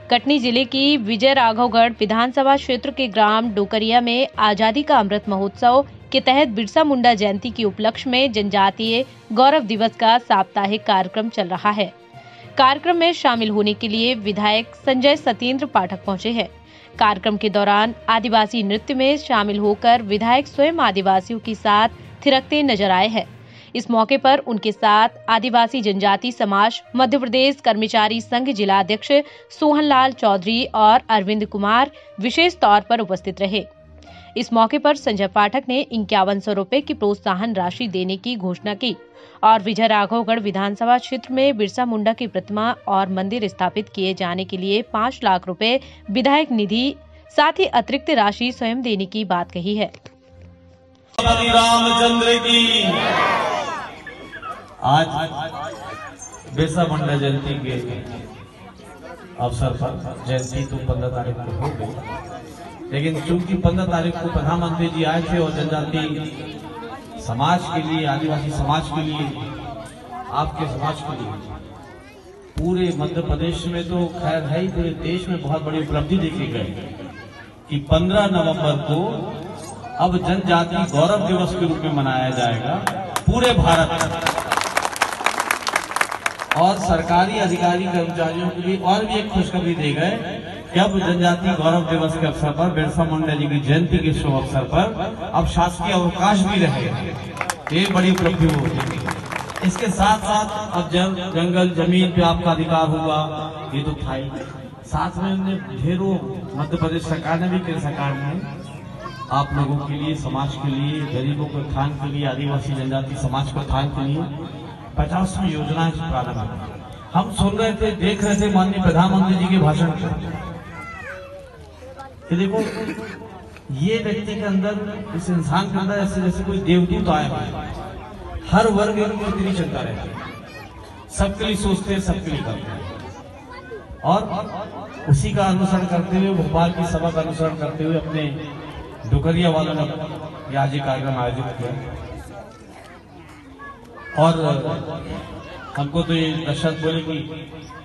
कटनी जिले की विजय राघवगढ़ विधानसभा क्षेत्र के ग्राम डोकरिया में आजादी का अमृत महोत्सव के तहत बिरसा मुंडा जयंती के उपलक्ष्य में जनजातीय गौरव दिवस का साप्ताहिक कार्यक्रम चल रहा है। कार्यक्रम में शामिल होने के लिए विधायक संजय सत्येंद्र पाठक पहुंचे हैं। कार्यक्रम के दौरान आदिवासी नृत्य में शामिल होकर विधायक स्वयं आदिवासियों के साथ थिरकते नजर आए हैं। इस मौके पर उनके साथ आदिवासी जनजाति समाज मध्य प्रदेश कर्मचारी संघ जिला अध्यक्ष सोहनलाल चौधरी और अरविंद कुमार विशेष तौर पर उपस्थित रहे। इस मौके पर संजय पाठक ने 5100 रुपए की प्रोत्साहन राशि देने की घोषणा की और विजय राघवगढ़ विधानसभा क्षेत्र में बिरसा मुंडा की प्रतिमा और मंदिर स्थापित किए जाने के लिए 5 लाख रुपए विधायक निधि साथ ही अतिरिक्त राशि स्वयं देने की बात कही है। रामचंद्र की आज बिरसा मुंडा जयंती के अवसर पर जयंती तो 15 तारीख को हो गई, लेकिन चूंकि 15 तारीख को प्रधानमंत्री जी आए थे और जनजाति समाज के लिए, आदिवासी समाज के लिए, आपके समाज के लिए पूरे मध्य प्रदेश में तो खैर है ही, पूरे देश में बहुत बड़ी उपलब्धि देखी गई कि 15 नवंबर को अब जनजाति गौरव दिवस के रूप में मनाया जाएगा पूरे भारत में। और सरकारी अधिकारी कर्मचारियों के लिए और भी एक खुशखबरी दे गए कि अब जनजाति गौरव दिवस के अवसर पर बिरसा मुंडा जी की जयंती के शुभ अवसर पर अब शासकीय अवकाश भी रहेगा। ये बड़ी उपलब्धि होगी। इसके साथ साथ अब जंगल जमीन पे आपका अधिकार होगा, ये तो था ही। साथ में उन्हें ढेरों मध्य प्रदेश सरकार ने भी, केंद्र सरकार ने आप लोगों के लिए, समाज के लिए, गरीबों के उत्थान के लिए, आदिवासी जनजाति समाज के उत्थान के लिए 50 योजनाएं प्रारंभ। हम सुन रहे थे, देख रहे थे माननीय प्रधानमंत्री जी के भाषण कि देखो ये व्यक्ति के अंदर, इस इंसान के अंदर ऐसे जैसे कोई देवदूत आए हैं। हर वर्ग में इतनी चिंता रहती है, सबके लिए सोचते हैं, सबके लिए करते हैं और उसी का अनुसरण करते हुए, भोपाल की सभा का अनुसरण करते हुए अपने डोकरिया वालों ने आज ये कार्यक्रम आयोजित किया। और हमको तो ये दशरथ बोले कि